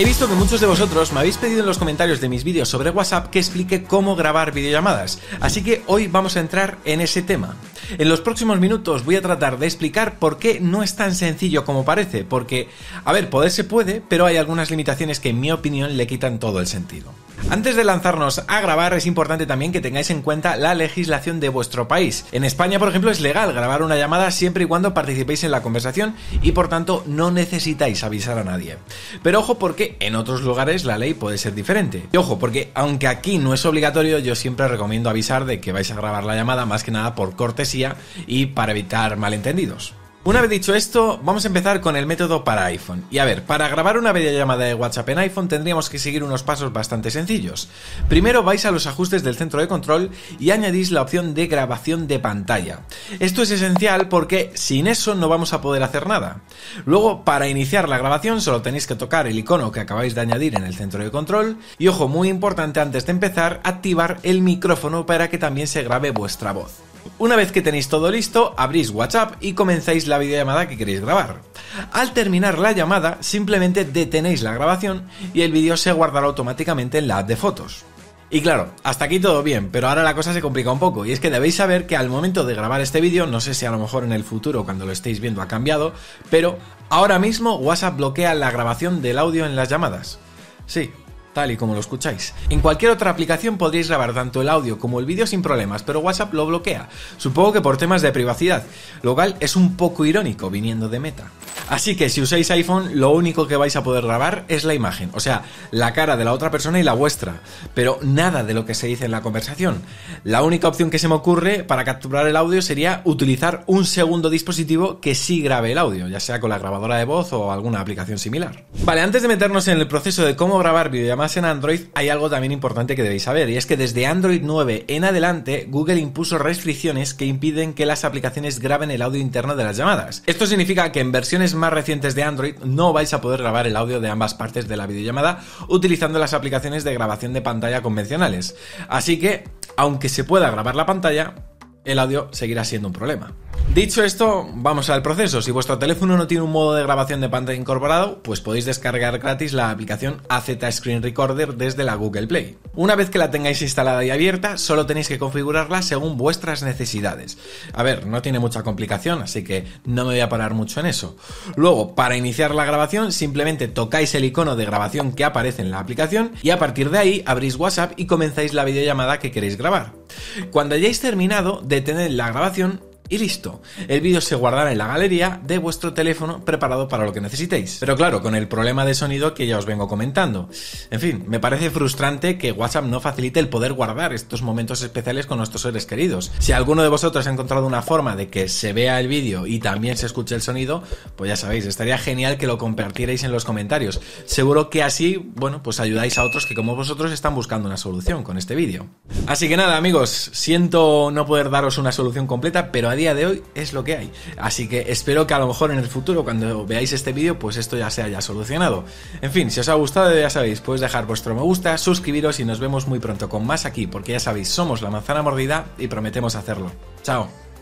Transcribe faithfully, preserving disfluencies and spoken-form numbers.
He visto que muchos de vosotros me habéis pedido en los comentarios de mis vídeos sobre WhatsApp que explique cómo grabar videollamadas, así que hoy vamos a entrar en ese tema. En los próximos minutos voy a tratar de explicar por qué no es tan sencillo como parece, porque, a ver, poder se puede, pero hay algunas limitaciones que en mi opinión le quitan todo el sentido. Antes de lanzarnos a grabar es importante también que tengáis en cuenta la legislación de vuestro país. En España, por ejemplo, es legal grabar una llamada siempre y cuando participéis en la conversación y por tanto no necesitáis avisar a nadie. Pero ojo porque en otros lugares la ley puede ser diferente. Y ojo porque aunque aquí no es obligatorio, yo siempre recomiendo avisar de que vais a grabar la llamada más que nada por cortesía y para evitar malentendidos. Una vez dicho esto, vamos a empezar con el método para iPhone. Y a ver, para grabar una videollamada de WhatsApp en iPhone tendríamos que seguir unos pasos bastante sencillos. Primero vais a los ajustes del centro de control y añadís la opción de grabación de pantalla. Esto es esencial porque sin eso no vamos a poder hacer nada. Luego, para iniciar la grabación solo tenéis que tocar el icono que acabáis de añadir en el centro de control. Y ojo, muy importante antes de empezar, activar el micrófono para que también se grabe vuestra voz. Una vez que tenéis todo listo, abrís WhatsApp y comenzáis la videollamada que queréis grabar. Al terminar la llamada, simplemente detenéis la grabación y el vídeo se guardará automáticamente en la app de fotos. Y claro, hasta aquí todo bien, pero ahora la cosa se complica un poco, y es que debéis saber que al momento de grabar este vídeo, no sé si a lo mejor en el futuro cuando lo estéis viendo ha cambiado, pero ahora mismo WhatsApp bloquea la grabación del audio en las llamadas. Sí, tal y como lo escucháis. En cualquier otra aplicación podréis grabar tanto el audio como el vídeo sin problemas, pero WhatsApp lo bloquea, supongo que por temas de privacidad, lo cual es un poco irónico viniendo de Meta. Así que si usáis iPhone, lo único que vais a poder grabar es la imagen, o sea, la cara de la otra persona y la vuestra, pero nada de lo que se dice en la conversación. La única opción que se me ocurre para capturar el audio sería utilizar un segundo dispositivo que sí grabe el audio, ya sea con la grabadora de voz o alguna aplicación similar. Vale, antes de meternos en el proceso de cómo grabar videollamadas en Android, hay algo también importante que debéis saber, y es que desde Android nueve en adelante, Google impuso restricciones que impiden que las aplicaciones graben el audio interno de las llamadas. Esto significa que en versiones más recientes de Android no vais a poder grabar el audio de ambas partes de la videollamada utilizando las aplicaciones de grabación de pantalla convencionales. Así que, aunque se pueda grabar la pantalla, el audio seguirá siendo un problema. Dicho esto, vamos al proceso. Si vuestro teléfono no tiene un modo de grabación de pantalla incorporado, pues podéis descargar gratis la aplicación A Z Screen Recorder desde la Google Play. Una vez que la tengáis instalada y abierta, solo tenéis que configurarla según vuestras necesidades. A ver, no tiene mucha complicación, así que no me voy a parar mucho en eso. Luego, para iniciar la grabación, simplemente tocáis el icono de grabación que aparece en la aplicación y a partir de ahí abrís WhatsApp y comenzáis la videollamada que queréis grabar. Cuando hayáis terminado, detened la grabación y listo, el vídeo se guardará en la galería de vuestro teléfono preparado para lo que necesitéis. Pero claro, con el problema de sonido que ya os vengo comentando. En fin, me parece frustrante que WhatsApp no facilite el poder guardar estos momentos especiales con nuestros seres queridos. Si alguno de vosotros ha encontrado una forma de que se vea el vídeo y también se escuche el sonido, pues ya sabéis, estaría genial que lo compartierais en los comentarios. Seguro que así, bueno, pues ayudáis a otros que como vosotros están buscando una solución con este vídeo. Así que nada, amigos, siento no poder daros una solución completa, pero a día de hoy es lo que hay, así que espero que a lo mejor en el futuro cuando veáis este vídeo pues esto ya se haya solucionado. En fin, si os ha gustado ya sabéis, podéis dejar vuestro me gusta, suscribiros y nos vemos muy pronto con más aquí, porque ya sabéis, somos La Manzana Mordida y prometemos hacerlo. Chao.